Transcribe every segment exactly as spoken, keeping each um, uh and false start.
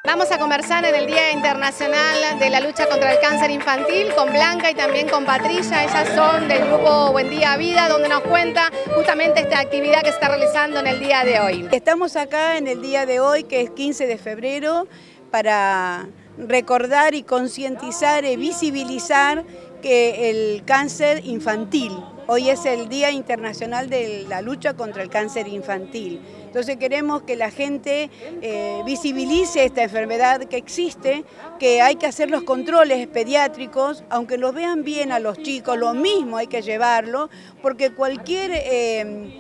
Vamos a conversar en el Día Internacional de la Lucha contra el Cáncer Infantil con Blanca y también con Patricia. Ellas son del grupo Buen Día Vida, donde nos cuenta justamente esta actividad que se está realizando en el día de hoy. Estamos acá en el día de hoy, que es quince de febrero, para recordar y concientizar y visibilizar que el cáncer infantil. Hoy es el Día Internacional de la Lucha contra el Cáncer Infantil. Entonces queremos que la gente eh, visibilice esta enfermedad que existe, que hay que hacer los controles pediátricos, aunque los vean bien a los chicos, lo mismo hay que llevarlo, porque cualquier eh,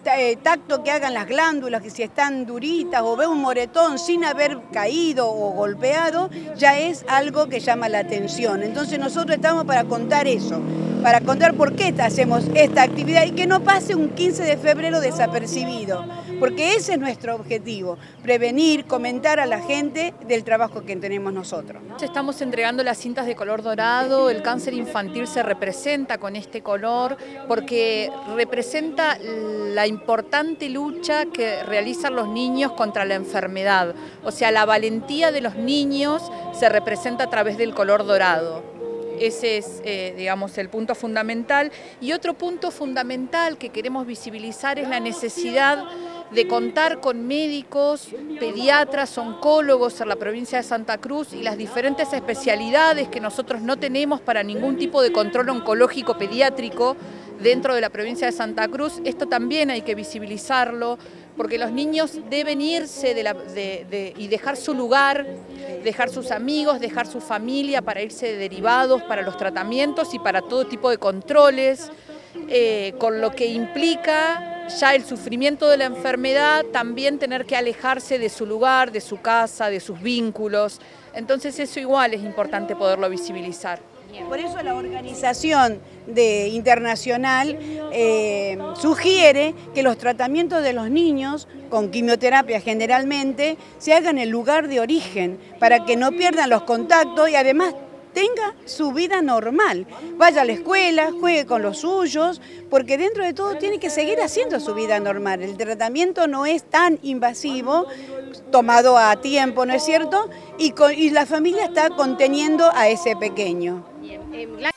tacto que hagan las glándulas, que si están duritas o ve un moretón sin haber caído o golpeado, ya es algo que llama la atención. Entonces nosotros estamos para contar eso, para contar por qué hacemos esta actividad y que no pase un quince de febrero desapercibido, porque ese es nuestro objetivo, prevenir, comentar a la gente del trabajo que tenemos nosotros. Estamos entregando las cintas de color dorado. El cáncer infantil se representa con este color porque representa la importante lucha que realizan los niños contra la enfermedad. O sea, la valentía de los niños se representa a través del color dorado. Ese es, eh, digamos, el punto fundamental. Y otro punto fundamental que queremos visibilizar es la necesidad de contar con médicos, pediatras, oncólogos en la provincia de Santa Cruz y las diferentes especialidades que nosotros no tenemos para ningún tipo de control oncológico pediátrico dentro de la provincia de Santa Cruz. Esto también hay que visibilizarlo, porque los niños deben irse de la, de, de, y dejar su lugar, dejar sus amigos, dejar su familia para irse de derivados, para los tratamientos y para todo tipo de controles, eh, con lo que implica ya el sufrimiento de la enfermedad, también tener que alejarse de su lugar, de su casa, de sus vínculos. Entonces eso igual es importante poderlo visibilizar. Por eso la organización de, internacional eh, sugiere que los tratamientos de los niños, con quimioterapia generalmente, se hagan en el lugar de origen, para que no pierdan los contactos y además tenga su vida normal, vaya a la escuela, juegue con los suyos, porque dentro de todo tiene que seguir haciendo su vida normal. El tratamiento no es tan invasivo, tomado a tiempo, ¿no es cierto? Y, con, y la familia está conteniendo a ese pequeño. Bien. Eh,